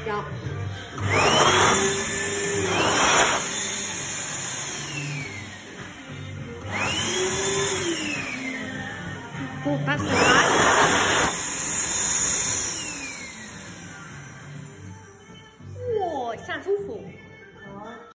要。不，把手拿起来。哇，下舒服。